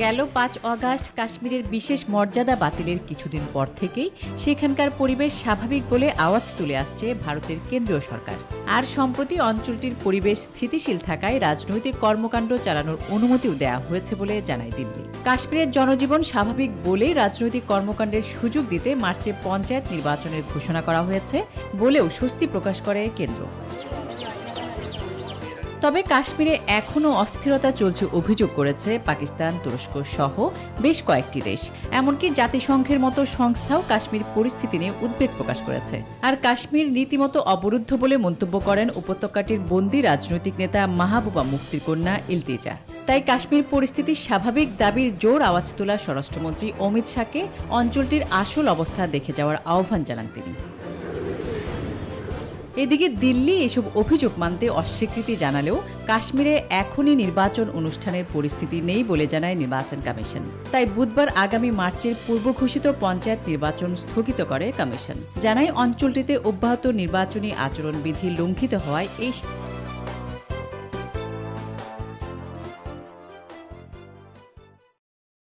গেল ৫ অগাস্ট কাশ্মীরের বিশেষ মর্যাদা বাতিলের কিছুদিন পর থেকেই সেখানকার পরিবেশ স্বাভাবিক বলে আওয়াজ তুলে আসছে ভারতের কেন্দ্রীয় সরকার। আর সম্প্রতি অঞ্চলটির পরিবেশ স্থিতিশীল থাকায় রাজনৈতিক কর্মকাণ্ড চালানোর অনুমতিও দেওয়া হয়েছে বলে জানায় দিল্লি। কাশ্মীরের জনজীবন স্বাভাবিক বলেই রাজনৈতিক কর্মকাণ্ডের সুযোগ দিতে মার্চে পঞ্চায়েত নির্বাচনের ঘোষণা করা হয়েছে বলেও স্বস্তি প্রকাশ করে কেন্দ্র। তবে কাশ্মীরে এখনও অস্থিরতা চলছে অভিযোগ করেছে পাকিস্তান, তুরস্ক সহ বেশ কয়েকটি দেশ। এমনকি জাতিসংঘের মতো সংস্থাও কাশ্মীর পরিস্থিতি নিয়ে উদ্বেগ প্রকাশ করেছে। আর কাশ্মীর রীতিমতো অবরুদ্ধ বলে মন্তব্য করেন উপত্যকাটির বন্দী রাজনৈতিক নেতা মাহবুবা মুফতির কন্যা ইলতিজা। তাই কাশ্মীর পরিস্থিতি স্বাভাবিক দাবির জোর আওয়াজ তোলা স্বরাষ্ট্রমন্ত্রী অমিত শাহকে অঞ্চলটির আসল অবস্থা দেখে যাওয়ার আহ্বান জানান তিনি। এদিকে দিল্লি এসব অভিযোগ মানতে অস্বীকৃতি জানালেও কাশ্মীরে এখনই নির্বাচন অনুষ্ঠানের পরিস্থিতি নেই বলে জানায় নির্বাচন কমিশন। তাই বুধবার আগামী মার্চের পূর্ব ঘোষিত পঞ্চায়েত নির্বাচন স্থগিত করে কমিশন। জানায় অঞ্চলটিতে অব্যাহত নির্বাচনী আচরণবিধি লঙ্ঘিত হওয়ায় এই